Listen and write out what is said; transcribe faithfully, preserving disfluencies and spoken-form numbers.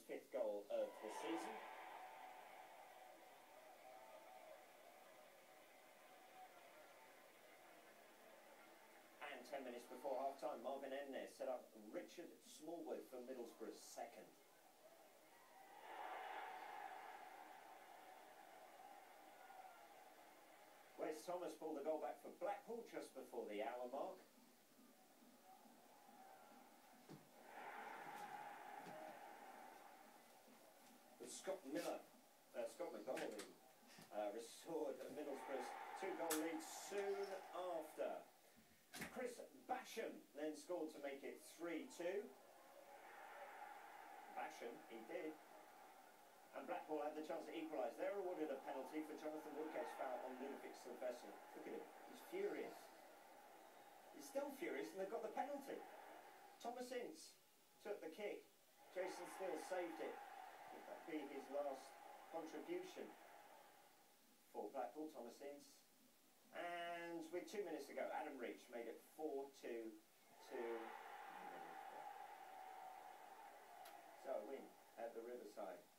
fifth goal of the season. And ten minutes before half-time, Marvin Emnes set up Richard Smallwood for Middlesbrough's second. Wes Thomas pulled the goal back for Blackpool just before the hour mark. But Scott Miller, uh, Scott McDonald uh, restored Middlesbrough's two-goal lead soon after. Chris Basham then scored to make it three two. Basham, he did. And Blackpool had the chance to equalise. They're awarded a penalty for Jonathan Woodcock's foul on Ludovic Silvestre. Look at him, he's furious. He's still furious and they've got the penalty. Thomas Ince took the kick. Jason Steele saved it. Would that be his last contribution for Blackpool, Thomas Ince? And with two minutes to go, Adam Reach made it four two to So a win at the Riverside.